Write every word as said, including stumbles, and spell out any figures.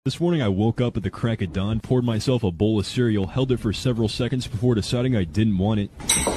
This morning I woke up at the crack of dawn, poured myself a bowl of cereal, held it for several seconds before deciding I didn't want it.